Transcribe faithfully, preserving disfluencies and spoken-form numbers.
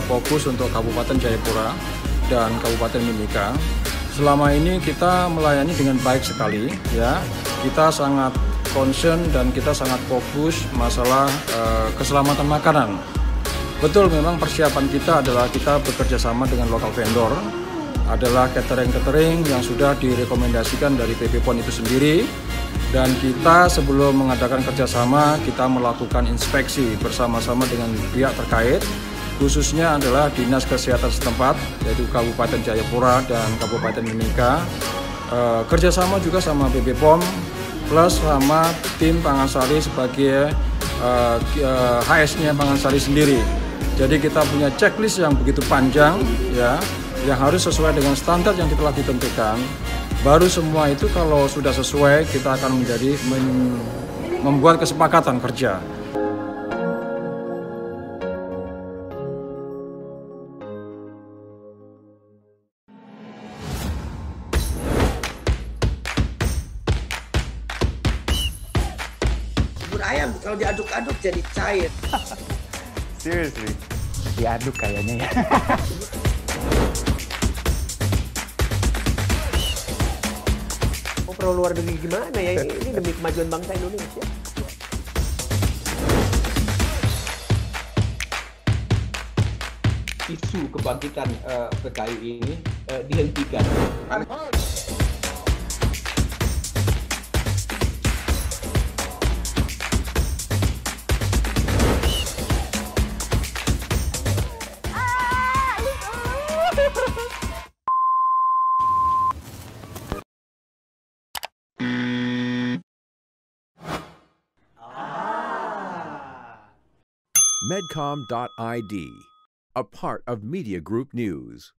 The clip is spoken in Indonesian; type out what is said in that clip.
fokus untuk Kabupaten Jayapura dan Kabupaten Mimika. Selama ini kita melayani dengan baik sekali, ya. Kita sangat concern dan kita sangat fokus masalah uh, keselamatan makanan. Betul, memang persiapan kita adalah kita bekerja sama dengan lokal vendor, adalah catering-catering yang sudah direkomendasikan dari P B P O N itu sendiri. Dan kita sebelum mengadakan kerjasama, kita melakukan inspeksi bersama-sama dengan pihak terkait, khususnya adalah Dinas Kesehatan setempat, yaitu Kabupaten Jayapura dan Kabupaten Mimika. E, kerjasama juga sama B B P O M, plus sama tim Pangansari sebagai e, e, H S-nya Pangansari sendiri. Jadi kita punya checklist yang begitu panjang, ya, yang harus sesuai dengan standar yang telah ditentukan. Baru semua itu kalau sudah sesuai, kita akan menjadi men, membuat kesepakatan kerja. Bubur ayam kalau diaduk-aduk jadi cair. Seriously? Diaduk kayaknya ya. Oh, perlu luar negeri gimana ya? Ini demi kemajuan bangsa Indonesia. Isu kebangkitan uh, P K I ini uh, dihentikan. Medcom dot I D, a part of Media Group News.